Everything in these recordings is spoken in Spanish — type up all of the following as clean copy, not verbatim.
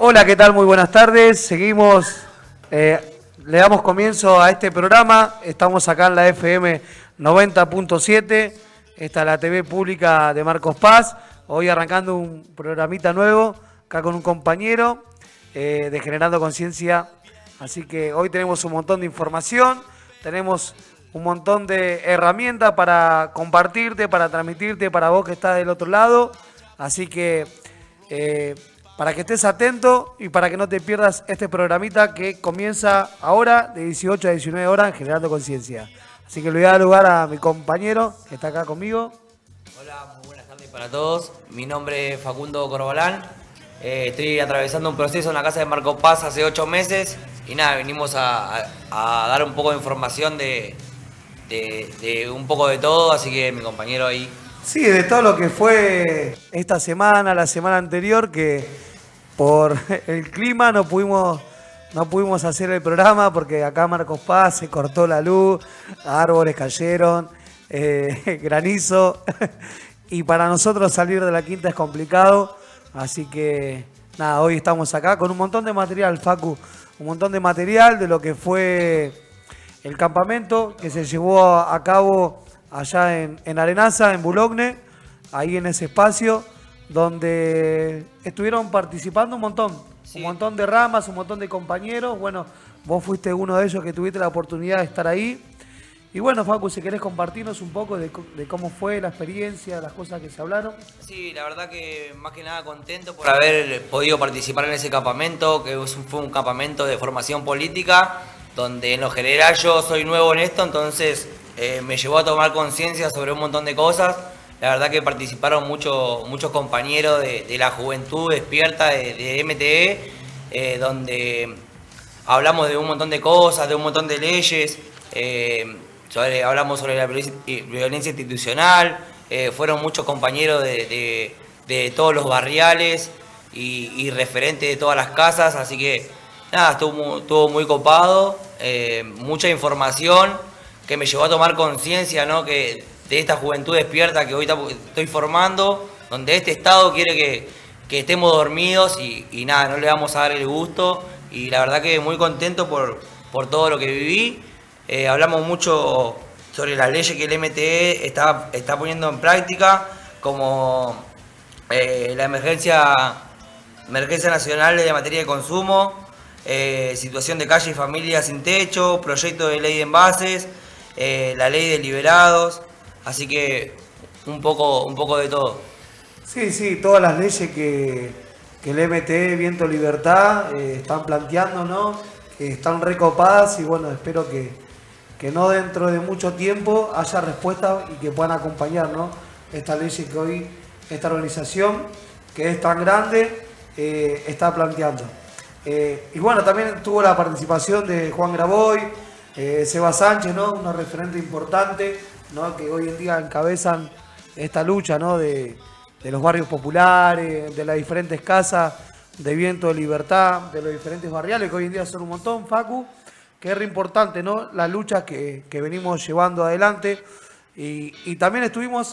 Hola, ¿qué tal? Muy buenas tardes. Seguimos, le damos comienzo a este programa. Estamos acá en la FM 90.7. Esta es la TV pública de Marcos Paz. Hoy arrancando un programita nuevo, acá con un compañero de Generando Conciencia. Así que hoy tenemos un montón de información, tenemos un montón de herramientas para compartirte, para transmitirte, para vos que estás del otro lado. Así que para que estés atento y para que no te pierdas este programita que comienza ahora de 18 a 19 horas en Generando Conciencia. Así que le voy a dar lugar a mi compañero que está acá conmigo. Hola, muy buenas tardes para todos. Mi nombre es Facundo Corbalán. Estoy atravesando un proceso en la casa de Marcos Paz hace 8 meses. Y nada, venimos a dar un poco de información de un poco de todo. Así que mi compañero ahí. Sí, de todo lo que fue esta semana, la semana anterior, que por el clima no pudimos hacer el programa porque acá en Marcos Paz se cortó la luz, árboles cayeron, granizo, y para nosotros salir de la quinta es complicado, así que nada, hoy estamos acá con un montón de material, Facu, un montón de material de lo que fue el campamento que se llevó a cabo allá en Arenaza, en Boulogne, ahí en ese espacio, donde estuvieron participando un montón, sí. Un montón de ramas, un montón de compañeros. Bueno, vos fuiste uno de ellos que tuviste la oportunidad de estar ahí. Y bueno, Facu, si querés compartirnos un poco de cómo fue la experiencia, las cosas que se hablaron. Sí, la verdad que más que nada contento por haber podido participar en ese campamento, que fue un campamento de formación política, donde en lo general yo soy nuevo en esto, entonces me llevó a tomar conciencia sobre un montón de cosas. La verdad que participaron muchos compañeros de la juventud despierta de MTE, donde hablamos de un montón de cosas, de un montón de leyes, hablamos sobre la violencia institucional, fueron muchos compañeros de todos los barriales y referentes de todas las casas, así que nada, estuvo muy copado, mucha información que me llevó a tomar conciencia, ¿no? Que de esta juventud despierta que hoy estoy formando, donde este Estado quiere que estemos dormidos y nada, no le vamos a dar el gusto. Y la verdad que muy contento por todo lo que viví. Hablamos mucho sobre las leyes que el MTE está poniendo en práctica, como la emergencia nacional de materia de consumo, situación de calle y familias sin techo, proyecto de ley de envases, la ley de liberados. Así que un poco de todo. Sí, todas las leyes que el MTE, Viento Libertad, están planteando, ¿no? Que están recopadas y bueno, espero que no dentro de mucho tiempo haya respuesta y que puedan acompañar, ¿no? Estas leyes que hoy esta organización, que es tan grande, está planteando. Y bueno, también tuvo la participación de Juan Graboy, Seba Sánchez, ¿no? Unos referentes importantes, ¿no? Que hoy en día encabezan esta lucha, ¿no? de los barrios populares, de las diferentes casas de Viento de Libertad, de los diferentes barriales, que hoy en día son un montón, Facu, que es re importante, ¿no? La lucha que venimos llevando adelante. Y también estuvimos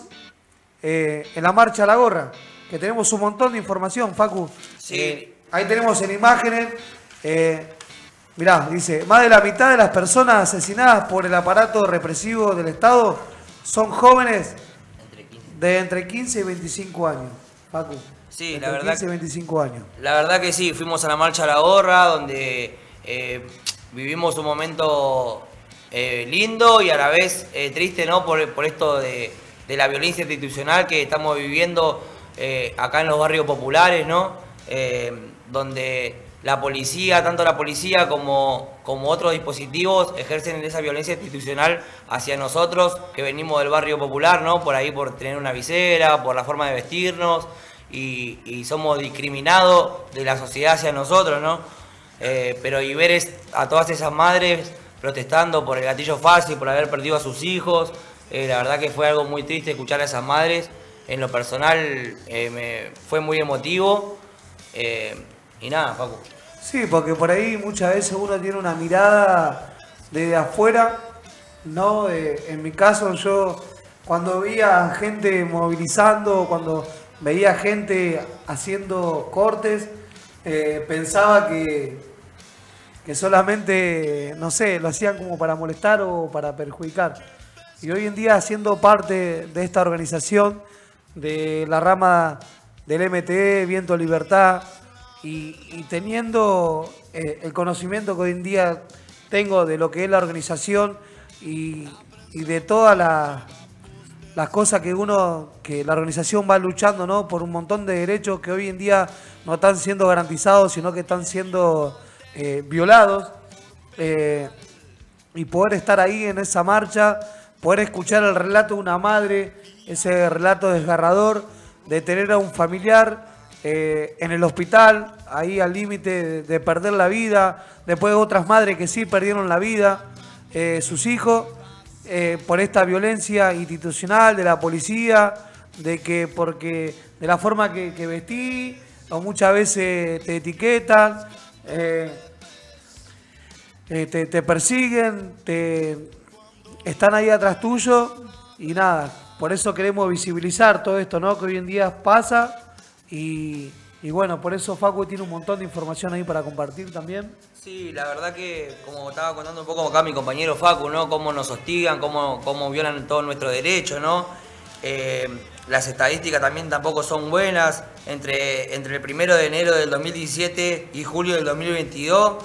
en la Marcha a la Gorra, que tenemos un montón de información, Facu. Sí. Ahí tenemos en imágenes, mirá, dice, más de la mitad de las personas asesinadas por el aparato represivo del Estado son jóvenes de entre 15 y 25 años, Facu. Sí, entre la verdad. 15 y 25 años. La verdad que sí, fuimos a la Marcha a la Gorra, donde vivimos un momento lindo y a la vez triste, ¿no? Por esto de la violencia institucional que estamos viviendo acá en los barrios populares, ¿no? Donde la policía, tanto la policía como otros dispositivos ejercen esa violencia institucional hacia nosotros que venimos del barrio popular, ¿no? Por ahí por tener una visera, por la forma de vestirnos y somos discriminados de la sociedad hacia nosotros, ¿no? Pero y ver a todas esas madres protestando por el gatillo fácil, por haber perdido a sus hijos, la verdad que fue algo muy triste escuchar a esas madres. En lo personal fue muy emotivo. Y nada, Paco. Sí, porque por ahí muchas veces uno tiene una mirada desde afuera, ¿no? En mi caso, yo cuando veía gente movilizando, cuando veía gente haciendo cortes, pensaba que solamente, no sé, lo hacían como para molestar o para perjudicar. Y hoy en día, siendo parte de esta organización, de la rama del MTE, Viento Libertad, y teniendo el conocimiento que hoy en día tengo de lo que es la organización y de todas las cosas que la organización va luchando, ¿no? Por un montón de derechos que hoy en día no están siendo garantizados, sino que están siendo violados, y poder estar ahí en esa marcha, poder escuchar el relato de una madre, ese relato desgarrador de tener a un familiar en el hospital, ahí al límite de perder la vida, después de otras madres que sí perdieron la vida, sus hijos, por esta violencia institucional de la policía, porque de la forma que vestí, o muchas veces te etiquetan, te persiguen, están ahí atrás tuyo, y nada, por eso queremos visibilizar todo esto, ¿no? Que hoy en día pasa, y bueno, por eso Facu tiene un montón de información ahí para compartir también. Sí, la verdad que, como estaba contando un poco acá mi compañero Facu, ¿no? Cómo nos hostigan, cómo violan todos nuestros derechos, ¿no? Las estadísticas también tampoco son buenas. Entre el 1 de enero del 2017 y julio del 2022,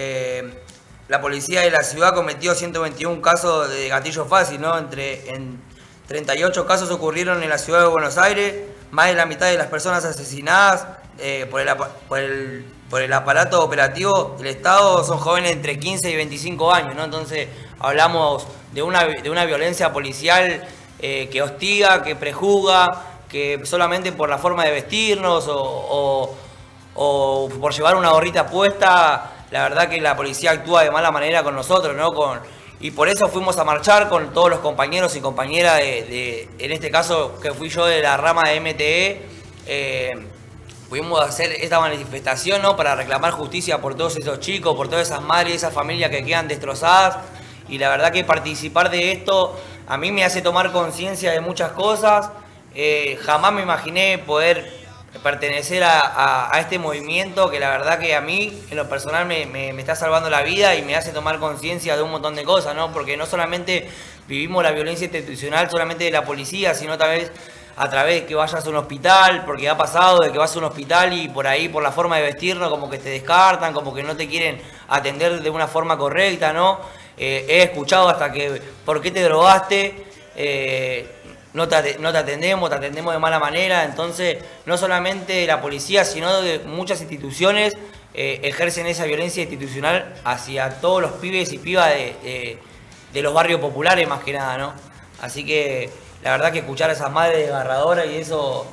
la policía de la ciudad cometió 121 casos de gatillo fácil, ¿no? En 38 casos ocurrieron en la ciudad de Buenos Aires, más de la mitad de las personas asesinadas por el aparato operativo del Estado son jóvenes entre 15 y 25 años, ¿no? Entonces hablamos de una violencia policial que hostiga, que prejuzga, que solamente por la forma de vestirnos o por llevar una gorrita puesta, la verdad que la policía actúa de mala manera con nosotros, ¿no? Y por eso fuimos a marchar con todos los compañeros y compañeras en este caso que fui yo de la rama de MTE. Pudimos hacer esta manifestación, ¿no? Para reclamar justicia por todos esos chicos, por todas esas madres y esas familias que quedan destrozadas. Y la verdad que participar de esto a mí me hace tomar conciencia de muchas cosas. Jamás me imaginé poder pertenecer a este movimiento que la verdad que a mí en lo personal me está salvando la vida y me hace tomar conciencia de un montón de cosas, ¿no? Porque no solamente vivimos la violencia institucional solamente de la policía, sino también a través de que vayas a un hospital, porque ha pasado de que vas a un hospital y por ahí, por la forma de vestirnos, como que te descartan, como que no te quieren atender de una forma correcta, ¿no? He escuchado hasta que, ¿por qué te drogaste? No te atendemos, te atendemos de mala manera. Entonces, no solamente la policía, sino de muchas instituciones ejercen esa violencia institucional hacia todos los pibes y pibas de los barrios populares, más que nada, ¿no? Así que la verdad que escuchar a esas madres desgarradoras y eso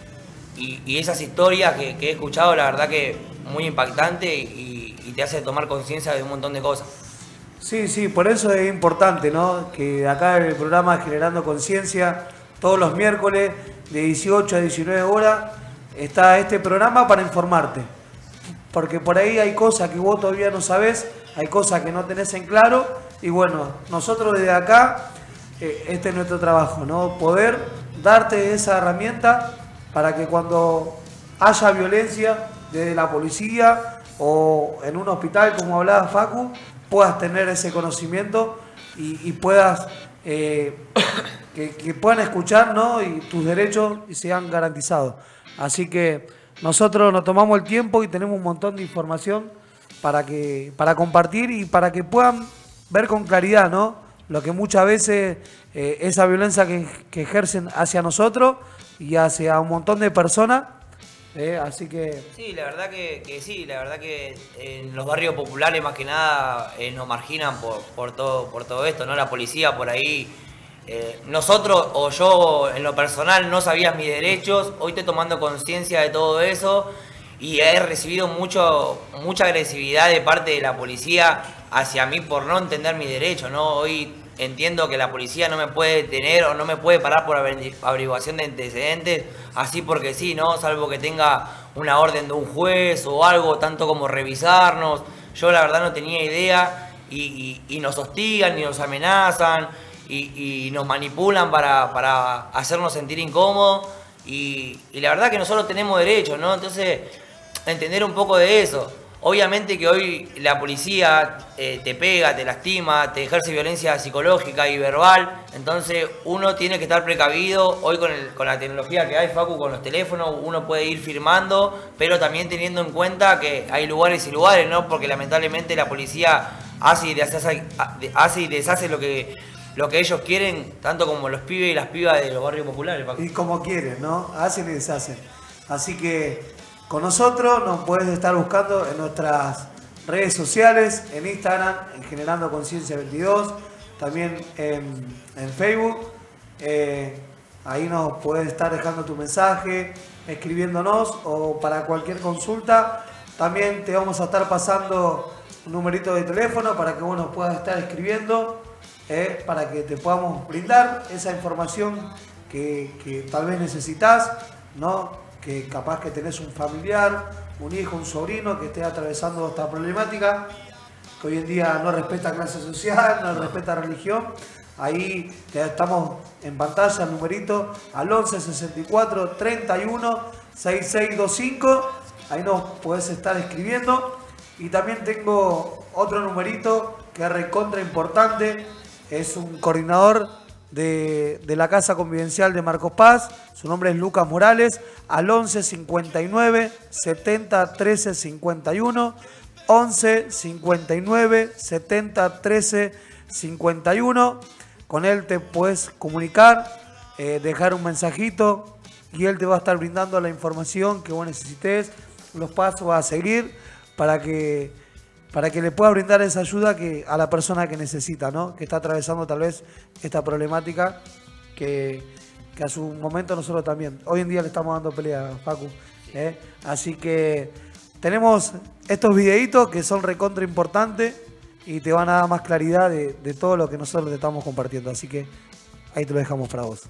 y esas historias que he escuchado, la verdad que muy impactante y te hace tomar conciencia de un montón de cosas. Sí, sí, por eso es importante, ¿no? Que acá en el programa Generando Conciencia, todos los miércoles de 18 a 19 horas, está este programa para informarte. Porque por ahí hay cosas que vos todavía no sabés, hay cosas que no tenés en claro, y bueno, nosotros desde acá, este es nuestro trabajo, ¿no? Poder darte esa herramienta para que cuando haya violencia desde la policía o en un hospital, como hablaba Facu, puedas tener ese conocimiento y puedas que puedan escuchar, ¿no? Y tus derechos sean garantizados. Así que nosotros nos tomamos el tiempo y tenemos un montón de información para compartir y para que puedan ver con claridad, ¿no? Lo que muchas veces esa violencia que ejercen hacia nosotros y hacia un montón de personas. Así que sí, la verdad que sí, la verdad que en los barrios populares más que nada nos marginan por todo esto, ¿no? La policía por ahí, nosotros o yo en lo personal no sabía mis derechos, hoy estoy tomando conciencia de todo eso y he recibido mucha agresividad de parte de la policía hacia mí por no entender mis derechos, ¿no? Hoy entiendo que la policía no me puede detener o no me puede parar por averiguación de antecedentes, así porque sí, ¿no? Salvo que tenga una orden de un juez o algo, tanto como revisarnos. Yo la verdad no tenía idea y nos hostigan y nos amenazan y nos manipulan para hacernos sentir incómodos y la verdad que nosotros tenemos derechos, ¿no? Entonces entender un poco de eso. Obviamente que hoy la policía te pega, te lastima, te ejerce violencia psicológica y verbal, entonces uno tiene que estar precavido. Hoy con la tecnología que hay, Facu, con los teléfonos, uno puede ir firmando, pero también teniendo en cuenta que hay lugares y lugares, ¿no? Porque lamentablemente la policía hace y deshace lo que ellos quieren, tanto como los pibes y las pibas de los barrios populares, Facu. Y como quieren, ¿no? Hacen y deshacen. Así que con nosotros nos puedes estar buscando en nuestras redes sociales, en Instagram, en Generando Conciencia 22, también en Facebook. Ahí nos puedes estar dejando tu mensaje, escribiéndonos, o para cualquier consulta. También te vamos a estar pasando un numerito de teléfono para que vos nos puedas estar escribiendo, para que te podamos brindar esa información que tal vez necesitas, ¿no? Que capaz que tenés un familiar, un hijo, un sobrino que esté atravesando esta problemática, que hoy en día no respeta clase social, no respeta religión. Ahí estamos en pantalla, el numerito al 11 64 31 6625. Ahí nos podés estar escribiendo. Y también tengo otro numerito que es recontra importante. Es un coordinador de la Casa Convivencial de Marcos Paz. Su nombre es Lucas Morales. Al 11 59 70 13 51. 11 59 70 13 51. Con él te puedes comunicar, dejar un mensajito y él te va a estar brindando la información que vos necesites, los pasos a seguir para que le pueda brindar esa ayuda a la persona que necesita, ¿no? Que está atravesando tal vez esta problemática que a su momento nosotros también. Hoy en día le estamos dando pelea, Facu. Así que tenemos estos videitos que son recontra importantes y te van a dar más claridad de todo lo que nosotros te estamos compartiendo. Así que ahí te lo dejamos para vos.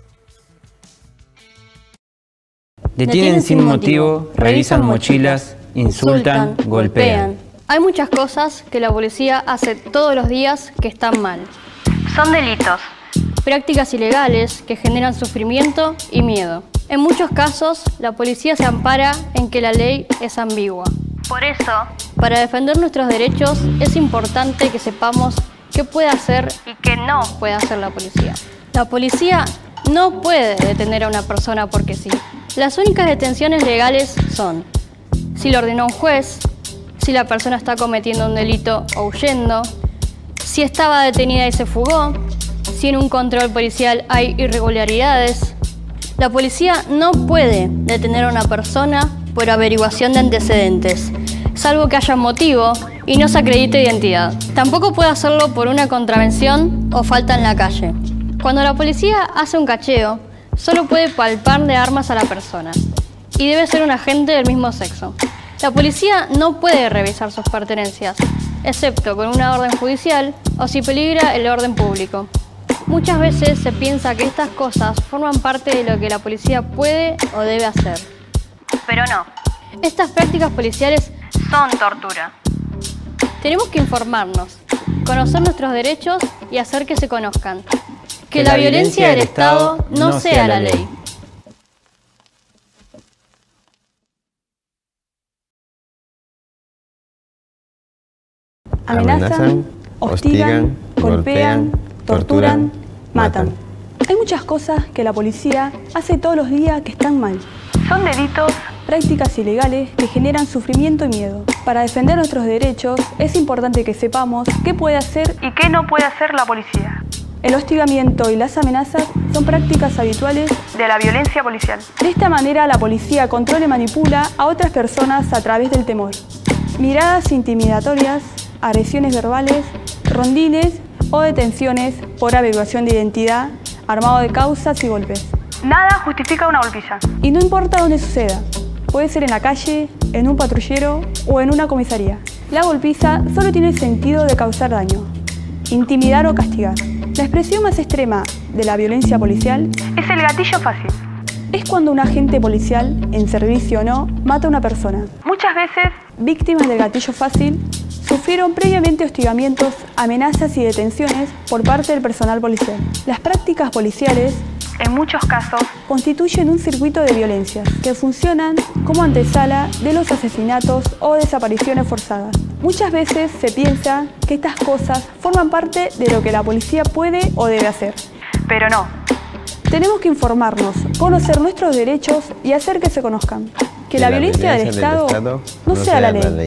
Detienen sin motivo, revisan mochilas, insultan, golpean. Hay muchas cosas que la policía hace todos los días que están mal. Son delitos. Prácticas ilegales que generan sufrimiento y miedo. En muchos casos, la policía se ampara en que la ley es ambigua. Por eso, para defender nuestros derechos es importante que sepamos qué puede hacer y qué no puede hacer la policía. La policía no puede detener a una persona porque sí. Las únicas detenciones legales son si lo ordenó un juez, si la persona está cometiendo un delito o huyendo, si estaba detenida y se fugó, si en un control policial hay irregularidades. La policía no puede detener a una persona por averiguación de antecedentes, salvo que haya motivo y no se acredite identidad. Tampoco puede hacerlo por una contravención o falta en la calle. Cuando la policía hace un cacheo, solo puede palpar de armas a la persona y debe ser un agente del mismo sexo. La policía no puede revisar sus pertenencias, excepto con una orden judicial o si peligra el orden público. Muchas veces se piensa que estas cosas forman parte de lo que la policía puede o debe hacer. Pero no. Estas prácticas policiales son tortura. Tenemos que informarnos, conocer nuestros derechos y hacer que se conozcan. Que la violencia del Estado no sea la ley. Amenazan, hostigan, golpean, torturan, matan. Hay muchas cosas que la policía hace todos los días que están mal. Son delitos. Prácticas ilegales que generan sufrimiento y miedo. Para defender nuestros derechos es importante que sepamos qué puede hacer y qué no puede hacer la policía. El hostigamiento y las amenazas son prácticas habituales de la violencia policial. De esta manera la policía controla y manipula a otras personas a través del temor. Miradas intimidatorias, agresiones verbales, rondines o detenciones por averiguación de identidad, armado de causas y golpes. Nada justifica una golpiza. Y no importa dónde suceda, puede ser en la calle, en un patrullero o en una comisaría. La golpiza solo tiene el sentido de causar daño, intimidar o castigar. La expresión más extrema de la violencia policial es el gatillo fácil. Es cuando un agente policial, en servicio o no, mata a una persona. Muchas veces, víctimas del gatillo fácil sufrieron previamente hostigamientos, amenazas y detenciones por parte del personal policial. Las prácticas policiales en muchos casos, constituyen un circuito de violencias que funcionan como antesala de los asesinatos o desapariciones forzadas. Muchas veces se piensa que estas cosas forman parte de lo que la policía puede o debe hacer. pero no. Tenemos que informarnos, conocer nuestros derechos y hacer que se conozcan. Que la violencia del Estado no sea la ley.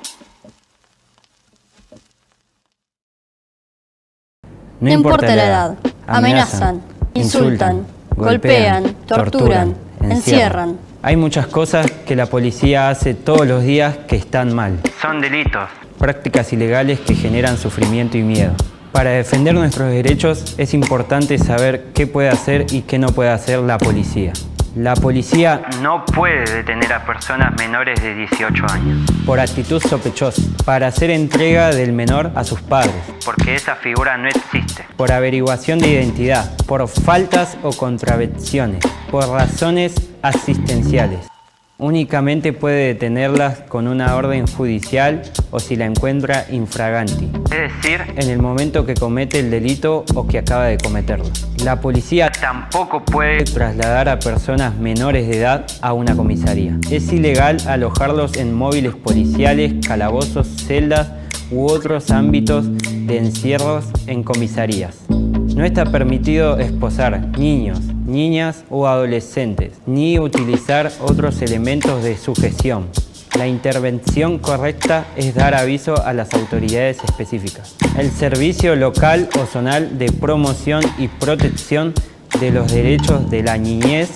No importa la edad, amenazan, insultan, golpean, torturan, encierran. Hay muchas cosas que la policía hace todos los días que están mal. Son delitos. Prácticas ilegales que generan sufrimiento y miedo. Para defender nuestros derechos es importante saber qué puede hacer y qué no puede hacer la policía. La policía no puede detener a personas menores de 18 años por actitud sospechosa, para hacer entrega del menor a sus padres, porque esa figura no existe, por averiguación de identidad, por faltas o contravenciones, por razones asistenciales. Únicamente puede detenerlas con una orden judicial o si la encuentra infraganti, es decir, en el momento que comete el delito o que acaba de cometerlo. La policía tampoco puede trasladar a personas menores de edad a una comisaría. Es ilegal alojarlos en móviles policiales, calabozos, celdas u otros ámbitos de encierros en comisarías. No está permitido esposar niños, niñas o adolescentes, ni utilizar otros elementos de sujeción. La intervención correcta es dar aviso a las autoridades específicas. El Servicio Local o Zonal de Promoción y Protección de los Derechos de la Niñez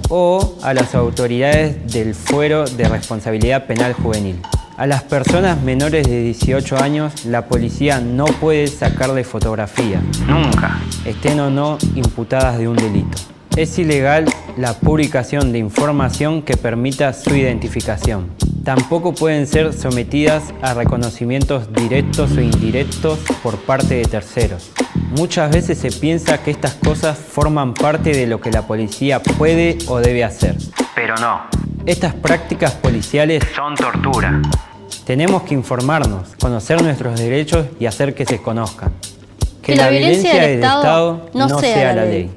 o a las autoridades del Fuero de Responsabilidad Penal Juvenil. A las personas menores de 18 años, la policía no puede sacarle fotografía, nunca, estén o no imputadas de un delito. Es ilegal la publicación de información que permita su identificación. Tampoco pueden ser sometidas a reconocimientos directos o indirectos por parte de terceros. Muchas veces se piensa que estas cosas forman parte de lo que la policía puede o debe hacer. Pero no. Estas prácticas policiales son tortura. Tenemos que informarnos, conocer nuestros derechos y hacer que se conozcan. Que la violencia del Estado no sea la ley.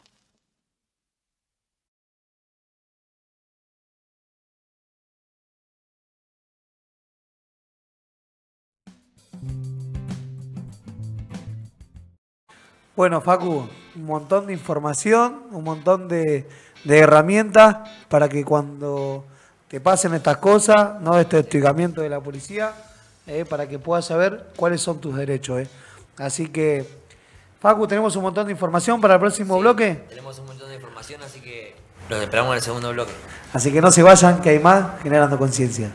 Bueno, Facu, un montón de información, un montón de herramientas para que cuando te pasen estas cosas, no este hostigamiento de la policía, para que puedas saber cuáles son tus derechos. Así que, Facu, tenemos un montón de información para el próximo bloque. Tenemos un montón de información, así que los esperamos en el segundo bloque. Así que no se vayan, que hay más Generando Conciencia.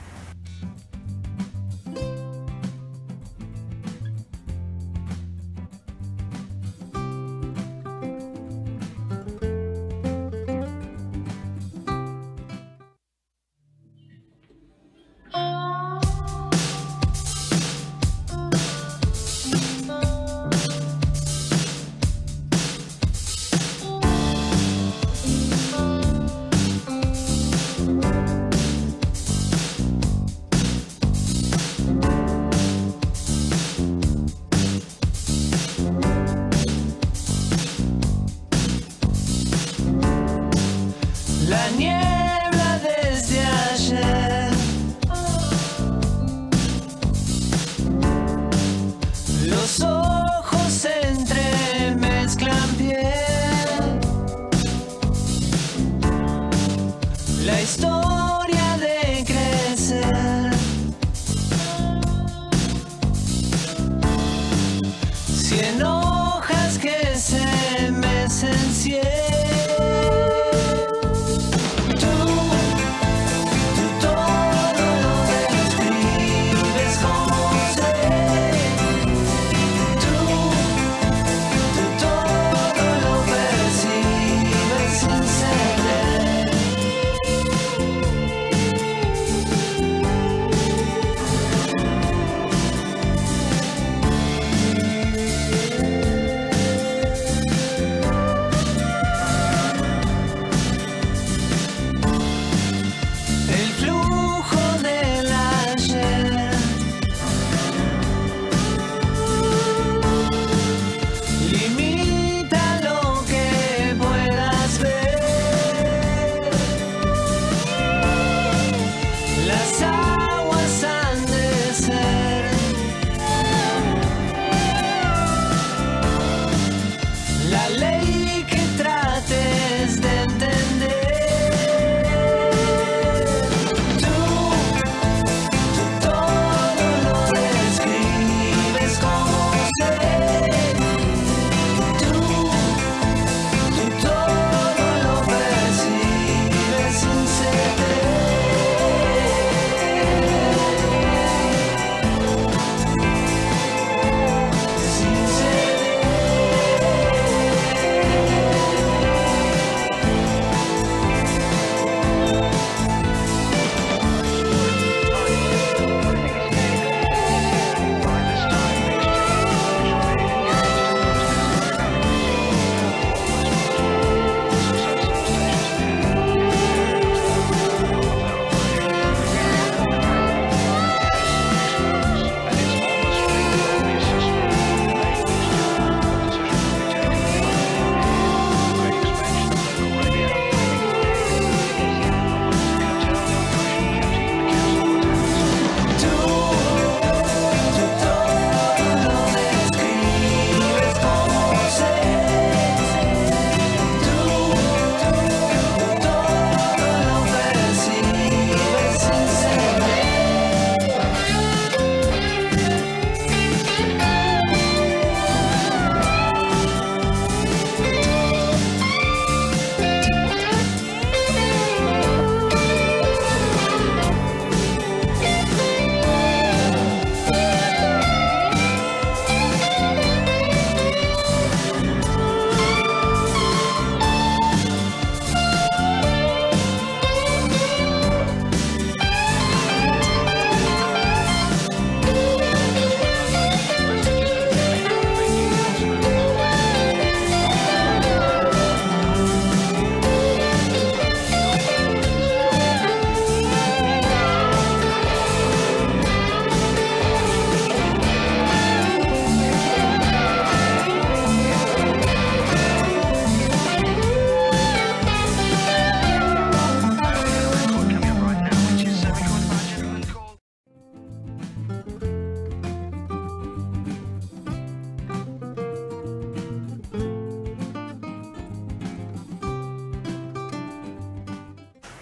La niebla desde ayer, los ojos se entremezclan piel, la historia de crecer, 100 hojas que se mecen 100.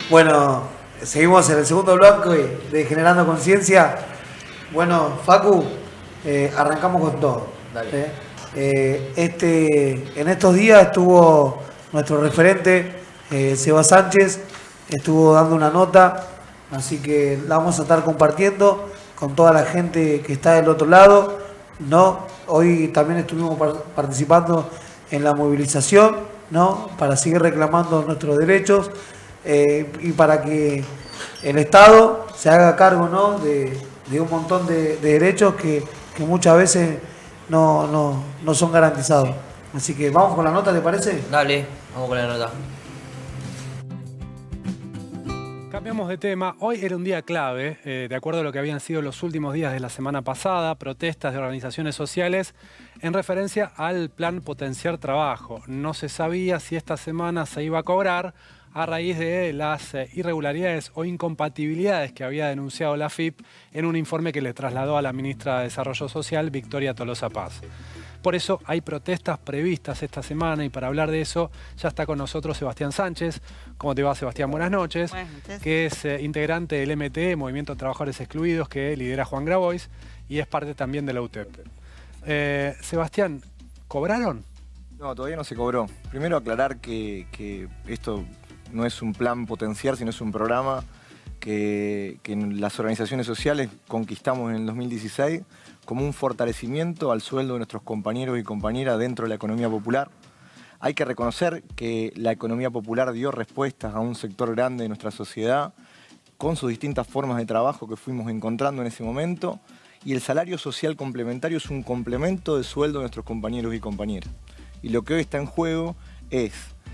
Bueno, seguimos en el segundo bloque de Generando Conciencia. Bueno, Facu, arrancamos con todo. Dale. En estos días estuvo nuestro referente, Seba Sánchez, estuvo dando una nota, así que la vamos a estar compartiendo con toda la gente que está del otro lado, ¿no? Hoy también estuvimos participando en la movilización, ¿no? Para seguir reclamando nuestros derechos y para que el Estado se haga cargo, ¿no? de un montón de derechos que muchas veces no son garantizados. Así que vamos con la nota, ¿te parece? Dale, vamos con la nota. Cambiamos de tema. Hoy era un día clave, de acuerdo a lo que habían sido los últimos días de la semana pasada, protestas de organizaciones sociales en referencia al plan Potenciar Trabajo. No se sabía si esta semana se iba a cobrar a raíz de las irregularidades o incompatibilidades que había denunciado la AFIP en un informe que le trasladó a la ministra de Desarrollo Social, Victoria Tolosa Paz. Por eso hay protestas previstas esta semana y para hablar de eso ya está con nosotros Sebastián Sánchez. ¿Cómo te va, Sebastián? Buenas noches. Buenas noches. Que es integrante del MTE, Movimiento de Trabajadores Excluidos, que lidera Juan Grabois y es parte también de la UTEP. Sebastián, ¿cobraron? No, todavía no se cobró. Primero aclarar que esto no es un plan Potenciar, sino es un programa que las organizaciones sociales conquistamos en el 2016 como un fortalecimiento al sueldo de nuestros compañeros y compañeras dentro de la economía popular. Hay que reconocer que la economía popular dio respuestas a un sector grande de nuestra sociedad con sus distintas formas de trabajo que fuimos encontrando en ese momento, y el salario social complementario es un complemento de sueldo de nuestros compañeros y compañeras. Y lo que hoy está en juego es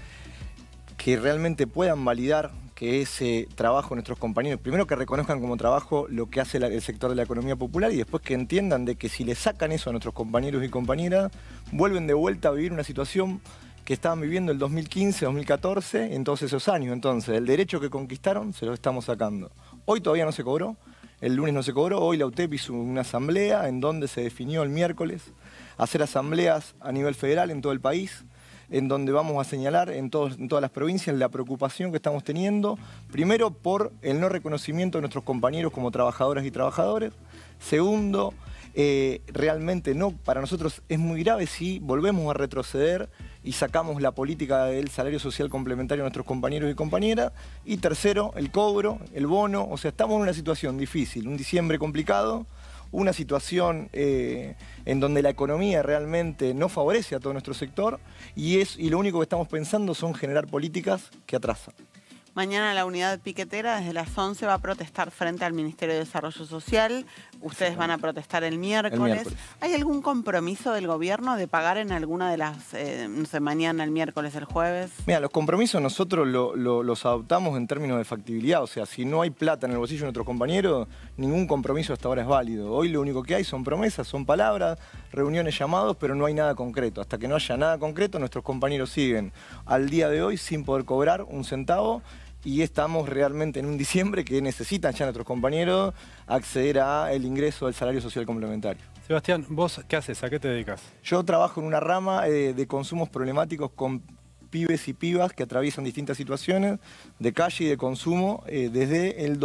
que realmente puedan validar que ese trabajo de nuestros compañeros, primero que reconozcan como trabajo lo que hace el sector de la economía popular y después que entiendan de que si le sacan eso a nuestros compañeros y compañeras, vuelven de vuelta a vivir una situación que estaban viviendo el 2015, 2014, en todos esos años. Entonces, el derecho que conquistaron se lo estamos sacando. Hoy todavía no se cobró, el lunes no se cobró, hoy la UTEP hizo una asamblea en donde se definió el miércoles hacer asambleas a nivel federal en todo el país, en donde vamos a señalar en todas las provincias la preocupación que estamos teniendo, primero por el no reconocimiento de nuestros compañeros como trabajadoras y trabajadores, segundo, realmente no, para nosotros es muy grave si volvemos a retroceder y sacamos la política del salario social complementario a nuestros compañeros y compañeras, y tercero, el cobro, el bono, o sea, estamos en una situación difícil, un diciembre complicado, una situación en donde la economía realmente no favorece a todo nuestro sector y lo único que estamos pensando son generar políticas que atrasan. Mañana la unidad piquetera desde las 11 va a protestar frente al Ministerio de Desarrollo Social. Ustedes van a protestar el miércoles. ¿Hay algún compromiso del gobierno de pagar en alguna de las, no sé, mañana, el miércoles, el jueves? Mira, los compromisos nosotros los adoptamos en términos de factibilidad. O sea, si no hay plata en el bolsillo de nuestros compañeros, ningún compromiso hasta ahora es válido. Hoy lo único que hay son promesas, son palabras, reuniones, llamados, pero no hay nada concreto. Hasta que no haya nada concreto, nuestros compañeros siguen al día de hoy sin poder cobrar un centavo. Y estamos realmente en un diciembre que necesitan ya nuestros compañeros acceder al ingreso del salario social complementario. Sebastián, ¿vos qué haces? ¿A qué te dedicas? Yo trabajo en una rama de consumos problemáticos con pibes y pibas que atraviesan distintas situaciones de calle y de consumo desde el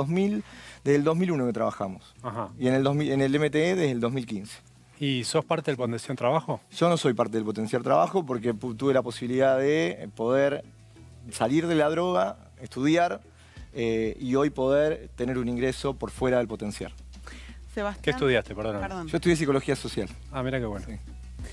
2001 que trabajamos. Ajá. Y en el MTE desde el 2015. ¿Y sos parte del Potenciar Trabajo? Yo no soy parte del Potenciar Trabajo porque tuve la posibilidad de poder salir de la droga, estudiar y hoy poder tener un ingreso por fuera del Potenciar. Sebastián, ¿Qué estudiaste? Perdón. Yo estudié Psicología Social. Ah, mira qué bueno. Sí.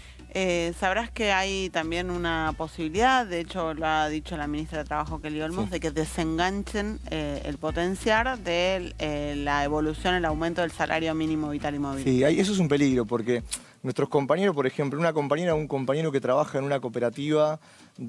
Sabrás que hay también una posibilidad, de hecho lo ha dicho la ministra de Trabajo, Kelly Olmos, sí, de que desenganchen el Potenciar de la evolución, el aumento del salario mínimo vital y móvil. Sí, eso es un peligro porque nuestros compañeros, por ejemplo, una compañera o un compañero que trabaja en una cooperativa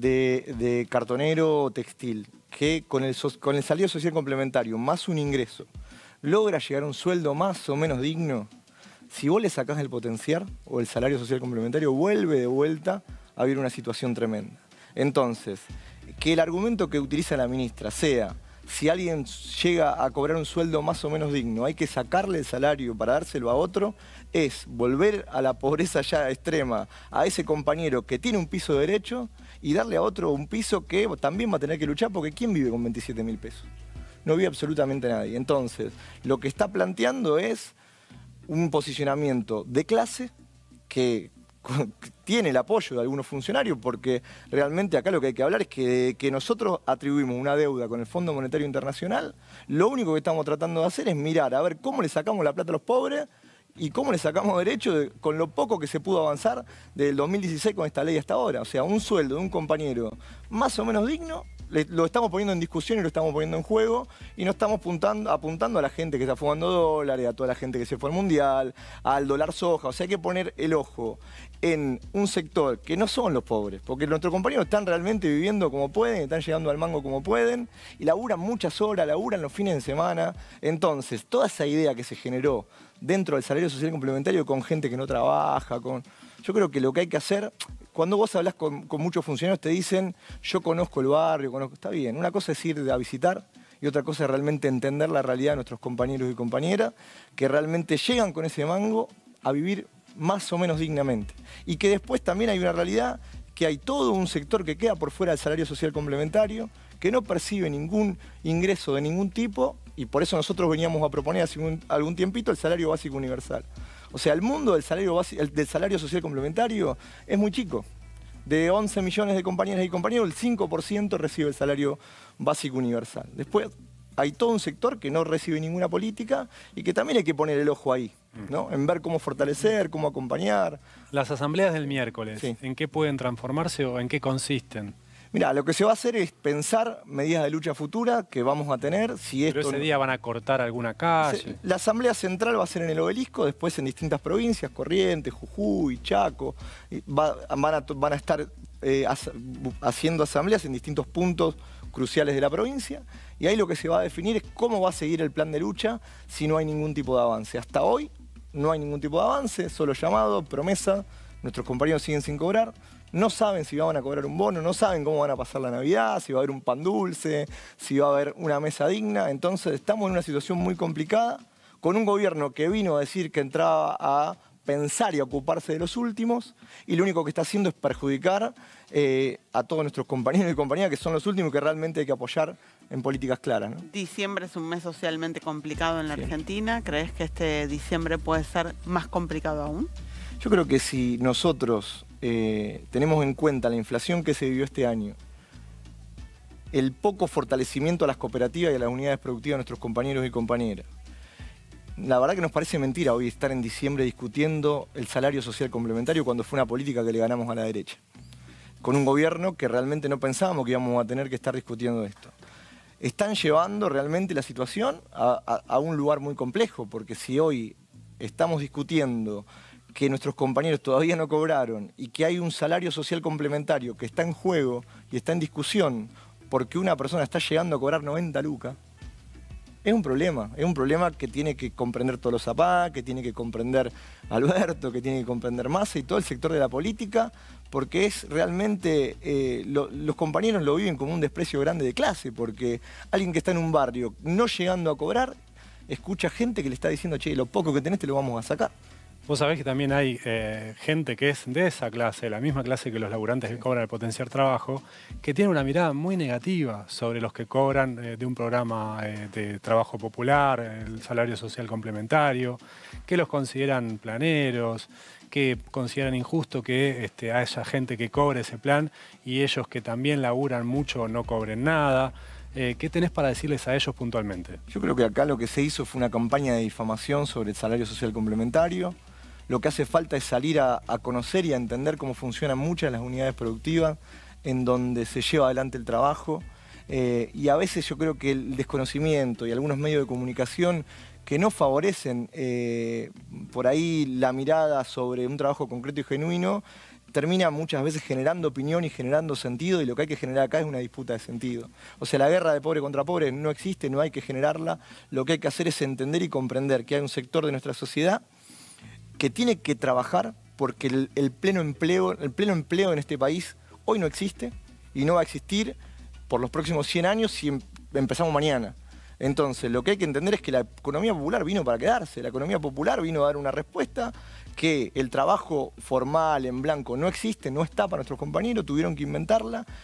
de cartonero o textil, que con el salario social complementario más un ingreso logra llegar a un sueldo más o menos digno, si vos le sacás el Potenciar o el salario social complementario, vuelve de vuelta a haber una situación tremenda. Entonces, que el argumento que utiliza la ministra sea, si alguien llega a cobrar un sueldo más o menos digno, hay que sacarle el salario para dárselo a otro, es volver a la pobreza ya extrema a ese compañero que tiene un piso de derecho y darle a otro un piso que también va a tener que luchar, porque ¿quién vive con 27.000 pesos? no vive absolutamente nadie. Entonces, lo que está planteando es un posicionamiento de clase que tiene el apoyo de algunos funcionarios, porque realmente acá lo que hay que hablar es que nosotros atribuimos una deuda con el Fondo Monetario Internacional. Lo único que estamos tratando de hacer es mirar a ver cómo le sacamos la plata a los pobres y cómo le sacamos derecho con lo poco que se pudo avanzar del 2016 con esta ley hasta ahora. O sea, un sueldo de un compañero más o menos digno, lo estamos poniendo en discusión y lo estamos poniendo en juego, y no estamos apuntando a la gente que está fumando dólares, a toda la gente que se fue al Mundial, al dólar soja. O sea, hay que poner el ojo en un sector que no son los pobres, porque nuestros compañeros están realmente viviendo como pueden, están llegando al mango como pueden, y laburan muchas horas, laburan los fines de semana. Entonces, toda esa idea que se generó dentro del salario social complementario con gente que no trabaja, yo creo que lo que hay que hacer, cuando vos hablas con muchos funcionarios te dicen, yo conozco el barrio, está bien, una cosa es ir a visitar y otra cosa es realmente entender la realidad de nuestros compañeros y compañeras que realmente llegan con ese mango a vivir más o menos dignamente. Y que después también hay una realidad que hay todo un sector que queda por fuera del salario social complementario, que no percibe ningún ingreso de ningún tipo, y por eso nosotros veníamos a proponer hace algún tiempito el salario básico universal. O sea, el mundo del salario social complementario es muy chico. De 11 millones de compañeras y compañeros, el 5% recibe el salario básico universal. Después hay todo un sector que no recibe ninguna política y que también hay que poner el ojo ahí, ¿no? En ver cómo fortalecer, cómo acompañar. Las asambleas del miércoles, sí. ¿En qué pueden transformarse o en qué consisten? Mirá, lo que se va a hacer es pensar medidas de lucha futura que vamos a tener. Pero ese día van a cortar alguna calle. La asamblea central va a ser en el Obelisco, después en distintas provincias, Corrientes, Jujuy, Chaco. Van a estar haciendo asambleas en distintos puntos cruciales de la provincia. Y ahí lo que se va a definir es cómo va a seguir el plan de lucha si no hay ningún tipo de avance. Hasta hoy no hay ningún tipo de avance, solo llamado, promesa. Nuestros compañeros siguen sin cobrar. No saben si van a cobrar un bono, no saben cómo van a pasar la Navidad, si va a haber un pan dulce, si va a haber una mesa digna. Entonces estamos en una situación muy complicada, con un gobierno que vino a decir que entraba a pensar y a ocuparse de los últimos, y lo único que está haciendo es perjudicar a todos nuestros compañeros y compañeras, que son los últimos que realmente hay que apoyar en políticas claras, ¿no? Diciembre es un mes socialmente complicado en la Argentina. ¿Crees que este diciembre puede ser más complicado aún? Yo creo que si nosotros tenemos en cuenta la inflación que se vivió este año, el poco fortalecimiento a las cooperativas y a las unidades productivas de nuestros compañeros y compañeras, la verdad que nos parece mentira hoy estar en diciembre discutiendo el salario social complementario cuando fue una política que le ganamos a la derecha, con un gobierno que realmente no pensábamos que íbamos a tener que estar discutiendo esto. Están llevando realmente la situación a un lugar muy complejo, porque si hoy estamos discutiendo que nuestros compañeros todavía no cobraron y que hay un salario social complementario que está en juego y está en discusión porque una persona está llegando a cobrar 90 lucas, es un problema que tiene que comprender todos los APA, que tiene que comprender Alberto, que tiene que comprender Massa y todo el sector de la política, porque es realmente, los compañeros lo viven como un desprecio grande de clase, porque alguien que está en un barrio no llegando a cobrar, escucha gente que le está diciendo, che, lo poco que tenés te lo vamos a sacar. Vos sabés que también hay gente que es de esa clase, la misma clase que los laburantes que cobran el potenciar trabajo, que tiene una mirada muy negativa sobre los que cobran de un programa de trabajo popular, el salario social complementario, que los consideran planeros, que consideran injusto que haya gente que cobre ese plan y ellos que también laburan mucho no cobren nada. ¿Qué tenés para decirles a ellos puntualmente? Yo creo que acá lo que se hizo fue una campaña de difamación sobre el salario social complementario. Lo que hace falta es salir a conocer y a entender cómo funcionan muchas de las unidades productivas en donde se lleva adelante el trabajo. Y a veces yo creo que el desconocimiento y algunos medios de comunicación que no favorecen por ahí la mirada sobre un trabajo concreto y genuino, termina muchas veces generando opinión y generando sentido, y lo que hay que generar acá es una disputa de sentido. O sea, la guerra de pobre contra pobre no existe, no hay que generarla. Lo que hay que hacer es entender y comprender que hay un sector de nuestra sociedad que tiene que trabajar porque el pleno empleo en este país hoy no existe y no va a existir por los próximos 100 años si empezamos mañana. Entonces, lo que hay que entender es que la economía popular vino para quedarse. La economía popular vino a dar una respuesta que el trabajo formal, en blanco, no existe, no está para nuestros compañeros, tuvieron que inventarla.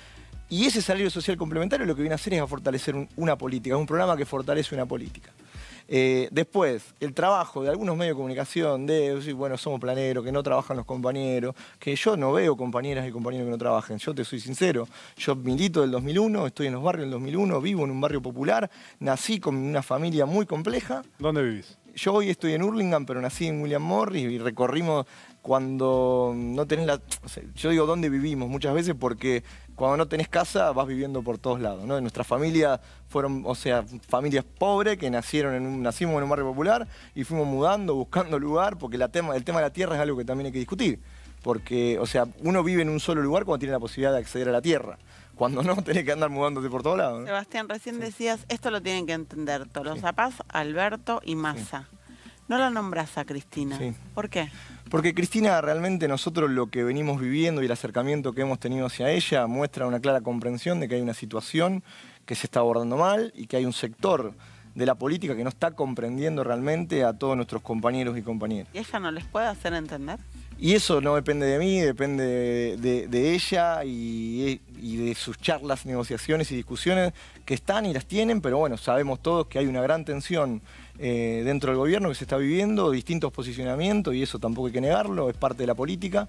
Y ese salario social complementario lo que viene a hacer es a fortalecer una política, es un programa que fortalece una política. Después, el trabajo de algunos medios de comunicación, de decir, bueno, somos planeros, que no trabajan los compañeros, que yo no veo compañeras y compañeros que no trabajen. Yo te soy sincero, yo milito del 2001, estoy en los barrios del 2001, vivo en un barrio popular, nací con una familia muy compleja. ¿Dónde vivís? Yo hoy estoy en Hurlingham, pero nací en William Morris y recorrimos cuando no tenés la... O sea, yo digo dónde vivimos muchas veces porque cuando no tenés casa vas viviendo por todos lados, ¿no? Nuestras familias fueron, o sea, familias pobres que nacimos en un barrio popular y fuimos mudando, buscando lugar, porque el tema de la tierra es algo que también hay que discutir. Porque, o sea, uno vive en un solo lugar cuando tiene la posibilidad de acceder a la tierra. Cuando no, tenés que andar mudándote por todos lados, ¿no? Sebastián, recién decías, esto lo tienen que entender Tolosa Paz, Alberto y Massa. No la nombrás a Cristina. ¿Por qué? Porque Cristina, realmente nosotros lo que venimos viviendo y el acercamiento que hemos tenido hacia ella muestra una clara comprensión de que hay una situación que se está abordando mal y que hay un sector de la política que no está comprendiendo realmente a todos nuestros compañeros y compañeras. ¿Y ella no les puede hacer entender? Y eso no depende de mí, depende de ella y de sus charlas, negociaciones y discusiones que están y las tienen, pero bueno, sabemos todos que hay una gran tensión dentro del gobierno que se está viviendo, distintos posicionamientos y eso tampoco hay que negarlo, es parte de la política,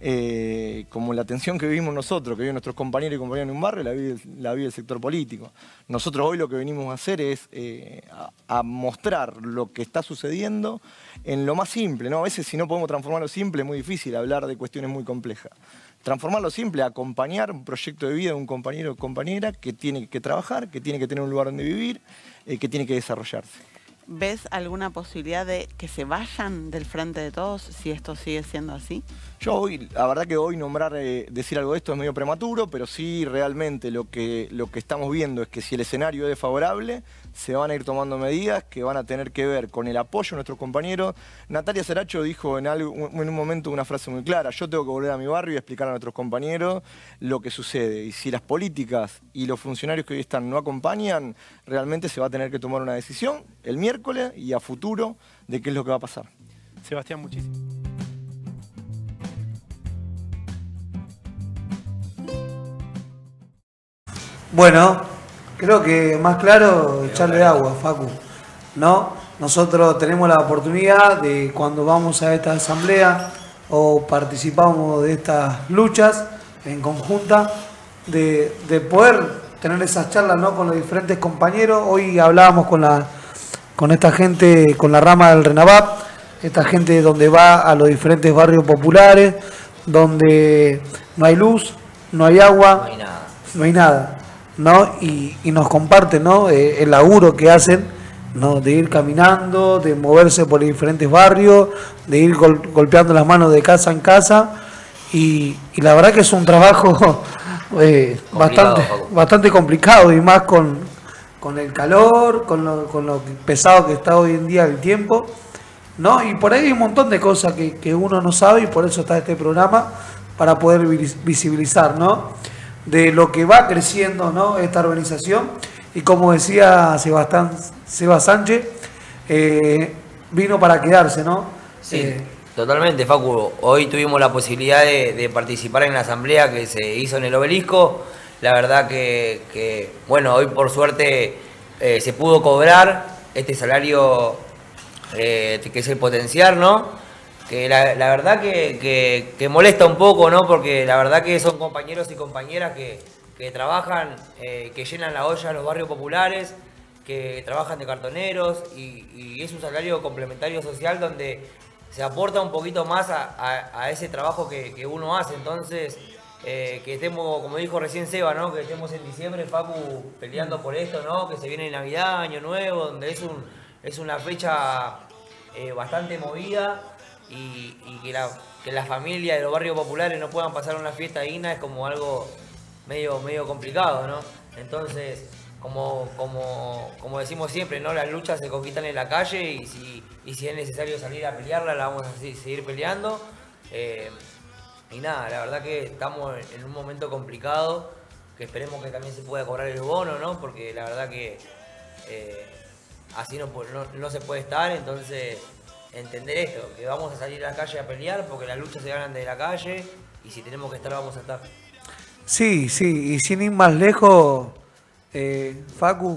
como la tensión que vivimos nosotros, que viven nuestros compañeros y compañeras en un barrio, la vive el sector político. Nosotros hoy lo que venimos a hacer es a mostrar lo que está sucediendo en lo más simple, ¿no? A veces si no podemos transformarlo simple es muy difícil hablar de cuestiones muy complejas. Transformarlo simple, acompañar un proyecto de vida de un compañero o compañera que tiene que trabajar, que tiene que tener un lugar donde vivir, que tiene que desarrollarse. ¿Ves alguna posibilidad de que se vayan del Frente de Todos si esto sigue siendo así? Yo hoy, la verdad que hoy decir algo de esto es medio prematuro, pero sí realmente lo que estamos viendo es que si el escenario es desfavorable, se van a ir tomando medidas que van a tener que ver con el apoyo de nuestros compañeros. Natalia Saracho dijo en un momento una frase muy clara: yo tengo que volver a mi barrio y explicar a nuestros compañeros lo que sucede. Y si las políticas y los funcionarios que hoy están no acompañan, realmente se va a tener que tomar una decisión el miércoles y a futuro de qué es lo que va a pasar. Sebastián, muchísimo. Bueno, creo que más claro echarle agua, Facu, ¿no? Nosotros tenemos la oportunidad de cuando vamos a esta asamblea o participamos de estas luchas en conjunta, de poder tener esas charlas, ¿no?, con los diferentes compañeros. Hoy hablábamos con esta gente, con la rama del RENAVAP, esta gente donde va a los diferentes barrios populares, donde no hay luz, no hay agua, no hay nada, ¿no? Y nos comparten, ¿no?, el laburo que hacen, ¿no?, de ir caminando, de moverse por los diferentes barrios, de ir golpeando las manos de casa en casa, y la verdad que es un trabajo bastante complicado, y más con el calor, con lo pesado que está hoy en día el tiempo, ¿no? Y por ahí hay un montón de cosas que uno no sabe, y por eso está este programa, para poder visibilizar, ¿no?, de lo que va creciendo, ¿no?, esta organización. Y como decía Seba Sánchez, vino para quedarse, ¿no? Sí, totalmente, Facu. Hoy tuvimos la posibilidad de participar en la asamblea que se hizo en el Obelisco. La verdad que bueno, hoy por suerte se pudo cobrar este salario que es el potenciar, ¿no? Que la verdad que molesta un poco, ¿no? Porque la verdad que son compañeros y compañeras que trabajan, que llenan la olla en los barrios populares, que trabajan de cartoneros, y es un salario complementario social donde se aporta un poquito más a ese trabajo que uno hace. Entonces, que estemos, como dijo recién Seba, ¿no?, que estemos en diciembre, Facu, peleando por esto, ¿no?, que se viene Navidad, Año Nuevo, donde es una fecha bastante movida, y que la familia de los barrios populares no puedan pasar una fiesta digna es como algo medio complicado, ¿no? Entonces, como decimos siempre, ¿no?, las luchas se conquistan en la calle, y si es necesario salir a pelearla, la vamos a seguir peleando. Y nada, la verdad que estamos en un momento complicado, que esperemos que también se pueda cobrar el bono, ¿no? Porque la verdad que así no se puede estar. Entonces, entender esto, que vamos a salir a la calle a pelear porque las luchas se ganan de la calle, y si tenemos que estar, vamos a estar. Sí, sí, y sin ir más lejos, Facu,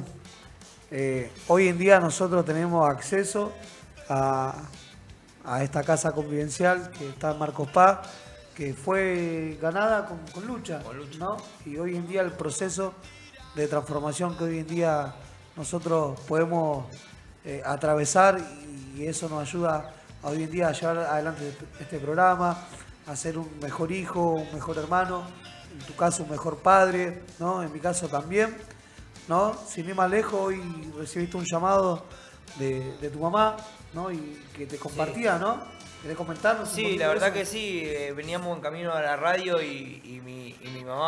hoy en día nosotros tenemos acceso a esta casa convivencial que está en Marcos Paz, que fue ganada con lucha, ¿no? Y hoy en día el proceso de transformación que hoy en día nosotros podemos atravesar, y eso nos ayuda hoy en día a llevar adelante este programa, a ser un mejor hijo, un mejor hermano, en tu caso un mejor padre, ¿no? En mi caso también, ¿no? Sin ir más lejos, hoy recibiste un llamado de tu mamá, ¿no? Y que te compartía, ¿no? ¿Querés comentarnos? Sí, la verdad que sí, veníamos en camino a la radio y mi mamá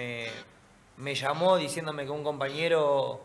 me llamó diciéndome que un compañero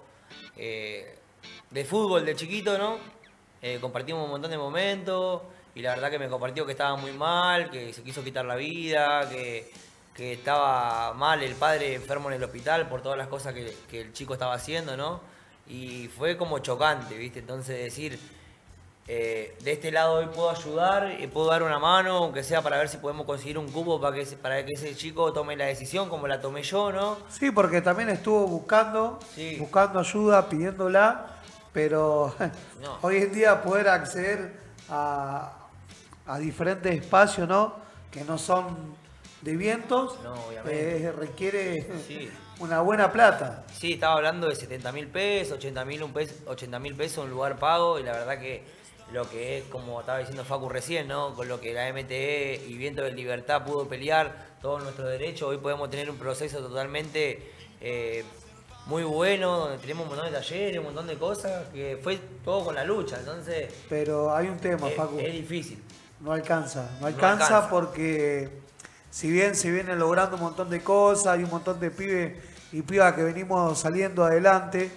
de fútbol de chiquito, ¿no? Compartimos un montón de momentos y la verdad que me compartió que estaba muy mal, que se quiso quitar la vida, que estaba mal el padre enfermo en el hospital por todas las cosas que el chico estaba haciendo, ¿no? Y fue como chocante, ¿viste? Entonces decir, de este lado hoy puedo ayudar, puedo dar una mano, aunque sea para ver si podemos conseguir un cupo para que ese chico tome la decisión como la tomé yo, ¿no? Sí, porque también estuvo buscando ayuda, pidiéndola, pero no. Hoy en día poder acceder a diferentes espacios, ¿no? Que no son de vientos, no, requiere una buena plata. Sí, estaba hablando de 70.000 pesos, 80.000 pesos un lugar pago, y la verdad que lo que es, como estaba diciendo Facu recién, ¿no? Con lo que la MTE y Viento de Libertad pudo pelear todos nuestros derechos, hoy podemos tener un proceso totalmente muy bueno, donde tenemos un montón de talleres, un montón de cosas, que fue todo con la lucha, entonces... Pero hay un tema, Facu. Es difícil. No alcanza porque si bien se vienen logrando un montón de cosas, hay un montón de pibes y pibas que venimos saliendo adelante,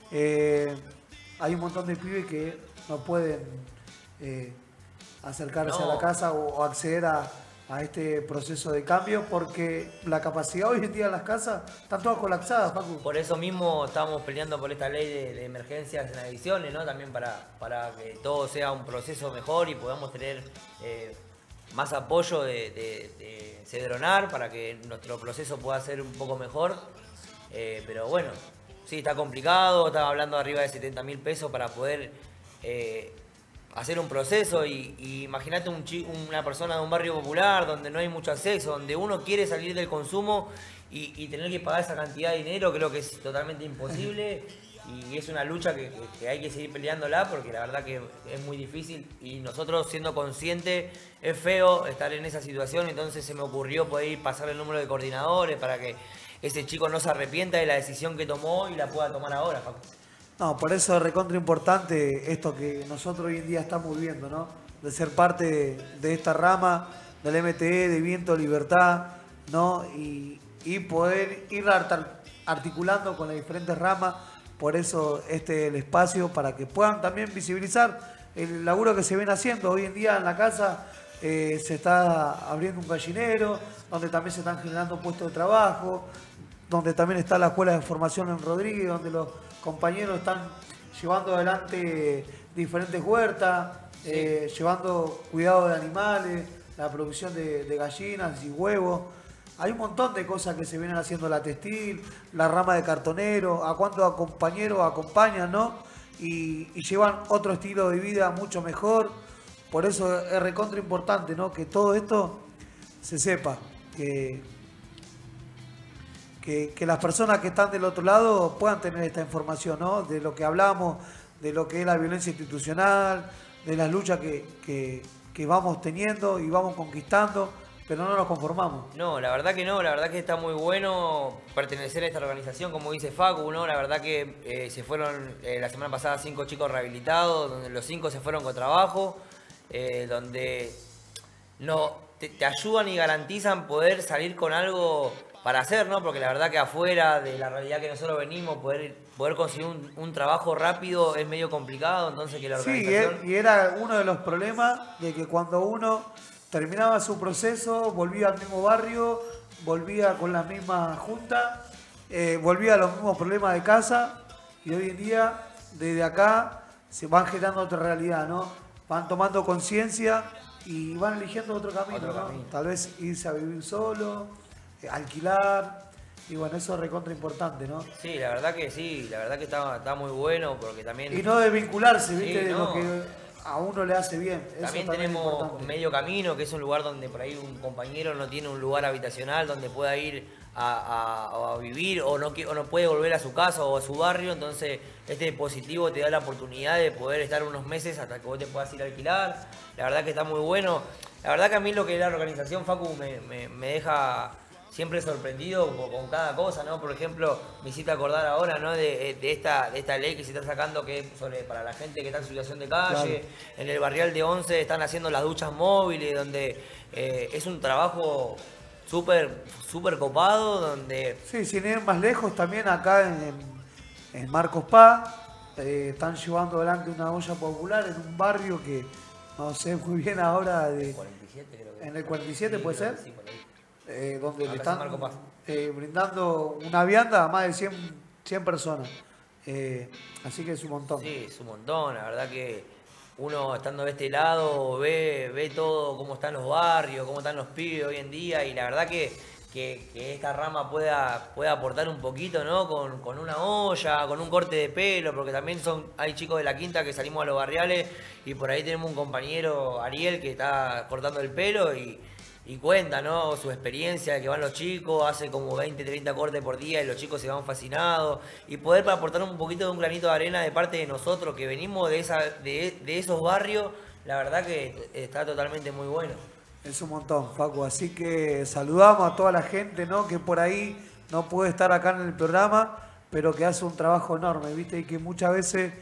hay un montón de pibes que no pueden acercarse a la casa o acceder a este proceso de cambio, porque la capacidad hoy en día en las casas están todas colapsadas, Paco. Por eso mismo estamos peleando por esta ley de emergencias en adicciones, ¿no? También para que todo sea un proceso mejor y podamos tener más apoyo de Cedronar para que nuestro proceso pueda ser un poco mejor. Pero bueno, sí, está complicado, estaba hablando de arriba de 70.000 pesos para poder hacer un proceso y imagínate una persona de un barrio popular donde no hay mucho acceso, donde uno quiere salir del consumo y tener que pagar esa cantidad de dinero, creo que es totalmente imposible y es una lucha que hay que seguir peleándola porque la verdad que es muy difícil y nosotros siendo conscientes es feo estar en esa situación, entonces se me ocurrió poder pasar el número de coordinadores para que ese chico no se arrepienta de la decisión que tomó y la pueda tomar ahora, Paco. No, por eso es recontra importante esto que nosotros hoy en día estamos viviendo, ¿no? De ser parte de esta rama del MTE, de Viento Libertad, ¿no? Y poder ir articulando con las diferentes ramas, por eso el espacio, para que puedan también visibilizar el laburo que se viene haciendo. Hoy en día en la casa se está abriendo un gallinero, donde también se están generando puestos de trabajo, donde también está la escuela de formación en Rodríguez, donde los compañeros están llevando adelante diferentes huertas, llevando cuidado de animales, la producción de gallinas y huevos. Hay un montón de cosas que se vienen haciendo, la textil, la rama de cartonero, a cuántos compañeros acompañan, ¿no? Y llevan otro estilo de vida mucho mejor. Por eso es recontra importante, ¿no? Que todo esto se sepa, que las personas que están del otro lado puedan tener esta información, ¿no? De lo que hablamos, de lo que es la violencia institucional, de las luchas que vamos teniendo y vamos conquistando, pero no nos conformamos. No, la verdad que no, la verdad que está muy bueno pertenecer a esta organización, como dice Facu, ¿no? La verdad que se fueron la semana pasada 5 chicos rehabilitados, donde los 5 se fueron con trabajo, donde no te ayudan y garantizan poder salir con algo para hacer, ¿no? Porque la verdad que afuera de la realidad que nosotros venimos, poder conseguir un trabajo rápido es medio complicado, entonces que la organización... Sí, y era uno de los problemas de que cuando uno terminaba su proceso, volvía al mismo barrio, volvía con la misma junta, volvía a los mismos problemas de casa, y hoy en día, desde acá, se van generando otra realidad, ¿no? Van tomando conciencia y van eligiendo otro camino, ¿no? Tal vez irse a vivir solo, alquilar, Y bueno, eso es recontra importante, ¿no? Sí, la verdad que sí, la verdad que está muy bueno porque también... Y no desvincularse, ¿viste? Sí, de no. lo que a uno le hace bien. También Eso tenemos Medio Camino, que es un lugar donde por ahí un compañero no tiene un lugar habitacional donde pueda ir a vivir o no puede volver a su casa o a su barrio, entonces este dispositivo te da la oportunidad de poder estar unos meses hasta que vos te puedas ir a alquilar. La verdad que está muy bueno. La verdad que a mí lo que es la organización, Facu, me deja siempre sorprendido con cada cosa, ¿no? Por ejemplo, me hiciste acordar ahora, ¿no? de esta ley que se está sacando que es para la gente que está en situación de calle. Claro. En el barrial de Once están haciendo las duchas móviles, donde es un trabajo súper copado, donde... Sí, sin ir más lejos, también acá en Marcos Paz están llevando adelante una olla popular en un barrio que no sé muy bien ahora de... 47 creo que. ¿En el 47 sí, puede ser? Sí, por ahí. Donde le están brindando una vianda a más de 100 personas. Así que es un montón. Sí, es un montón. La verdad que uno estando de este lado ve todo, cómo están los barrios, cómo están los pibes hoy en día. Y la verdad que esta rama pueda aportar un poquito, ¿no? Con una olla, con un corte de pelo, porque también hay chicos de la quinta que salimos a los barriales y por ahí tenemos un compañero, Ariel, que está cortando el pelo y cuenta, ¿no? Su experiencia de que van los chicos, hace como 20, 30 cortes por día y los chicos se van fascinados. Y poder aportar un poquito de un granito de arena de parte de nosotros que venimos de esos barrios, la verdad que está totalmente muy bueno. Es un montón, Facu. Así que saludamos a toda la gente, ¿no? Que por ahí no puede estar acá en el programa, pero que hace un trabajo enorme, ¿viste? Y que muchas veces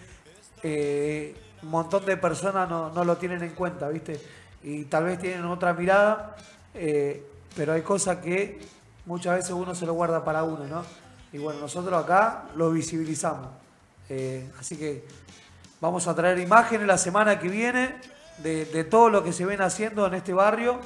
un montón de personas no lo tienen en cuenta, ¿viste? Y tal vez tienen otra mirada, pero hay cosas que muchas veces uno se lo guarda para uno, ¿no? Y bueno, nosotros acá lo visibilizamos. Así que vamos a traer imágenes la semana que viene de todo lo que se ven haciendo en este barrio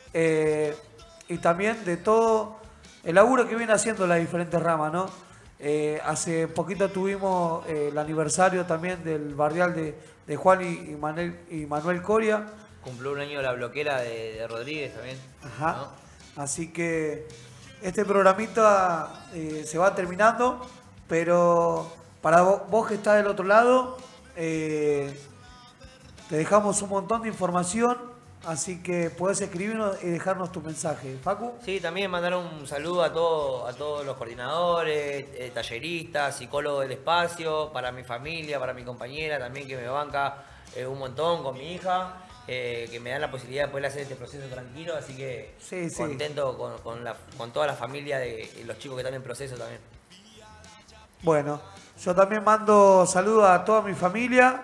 y también de todo el laburo que viene haciendo las diferentes ramas, ¿no? Hace poquito tuvimos el aniversario también del barrial de Juan y Manuel Coria. Cumplió un año la bloquera de Rodríguez también. Ajá. ¿No? Así que este programita se va terminando, pero para vos que estás del otro lado, te dejamos un montón de información, así que podés escribirnos y dejarnos tu mensaje. ¿Facu? Sí, también mandar un saludo a todos los coordinadores, talleristas, psicólogos del espacio, para mi familia, para mi compañera también que me banca un montón con mi hija. Que me dan la posibilidad de poder hacer este proceso tranquilo, así que sí. Contento con toda la familia de los chicos que están en proceso también. Bueno, yo también mando saludos a toda mi familia,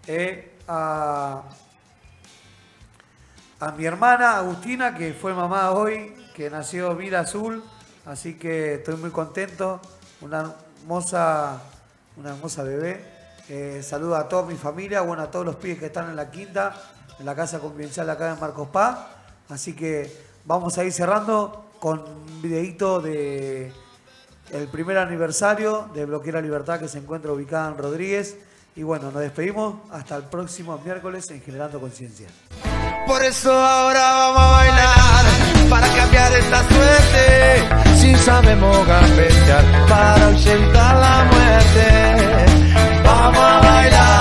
a mi hermana Agustina, que fue mamá hoy, que nació Vida Azul, así que estoy muy contento, una hermosa bebé. Saludos a toda mi familia, bueno, a todos los pibes que están en la quinta, en la casa convivencial acá en Marcos Paz. Así que vamos a ir cerrando con un videíto de el primer aniversario de Bloquera Libertad, que se encuentra ubicada en Rodríguez. Y bueno, nos despedimos hasta el próximo miércoles en Generando Conciencia. Por eso ahora vamos a bailar para cambiar esta suerte. Si sabemos gambetear para ahuyentar la muerte, vamos a bailar.